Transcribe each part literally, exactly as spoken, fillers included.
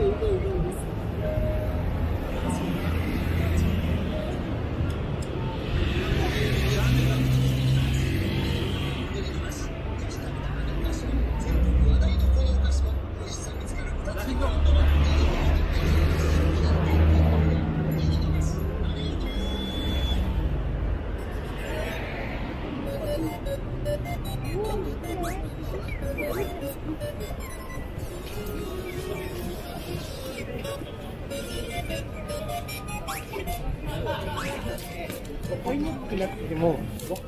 パイナップルなくても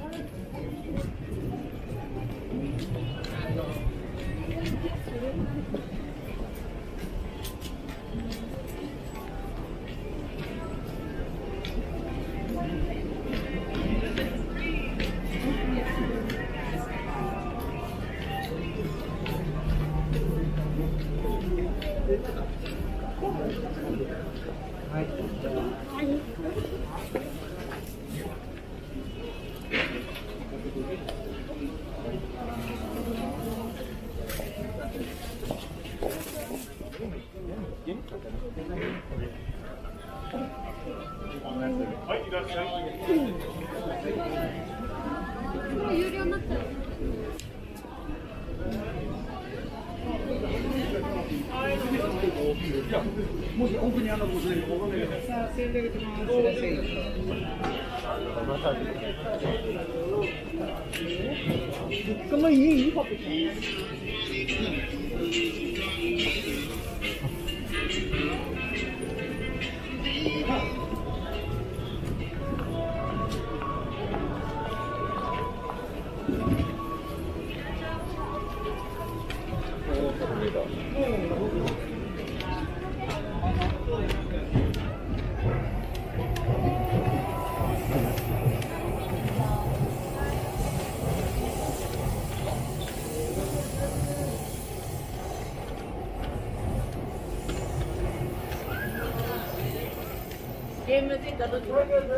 はい。 はい、いらっしゃい。 もう有料になったよ。 もし奥にあのごせんごめんなさい。 さあ、千円でます。いらっしゃい。物価もいい、いいパッゲームセンターどっち？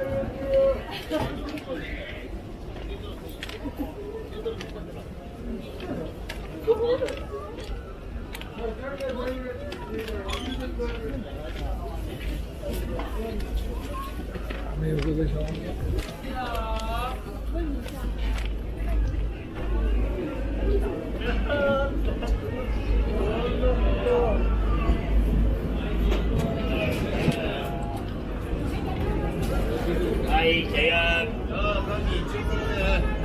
はい、じゃあ、あ、カキ、中トロで。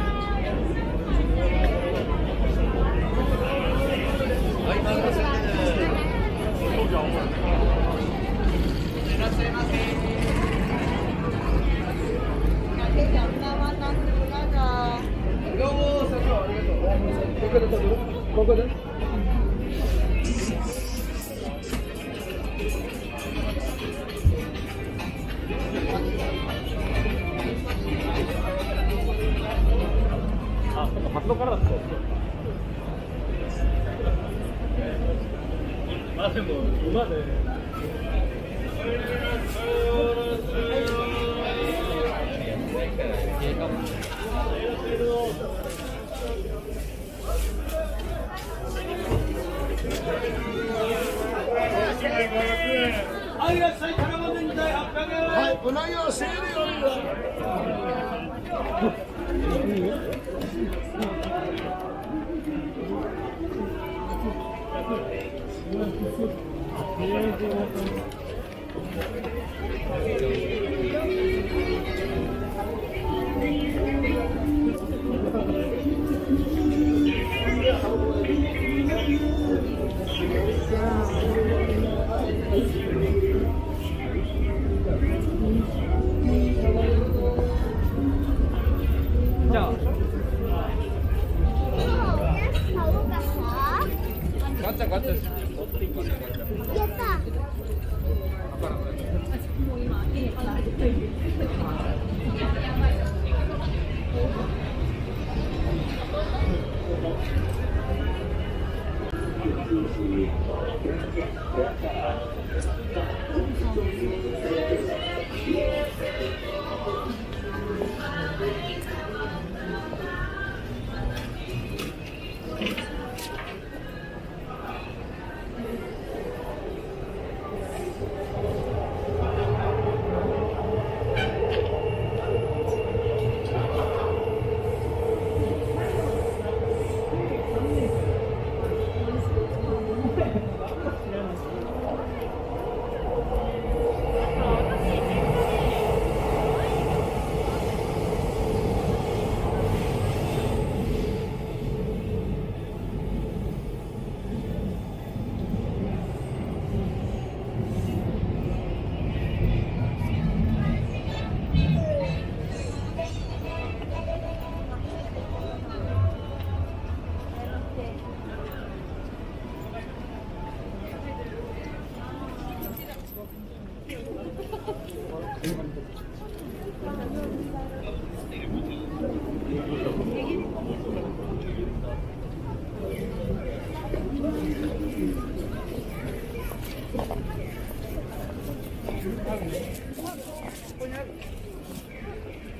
はい、マグロセットで。いらっしゃいませ。どうも、社長、ありがとう。ここで食べる？ここで。 あ、発動からだった。まあでも馬で。はい、いらっしゃい、タラバゼにたいはっぴゃくえん。はい、うなぎはせいでよりだ。 じゃあ、ガチャガチャ。 やった。 あるね。ここにある。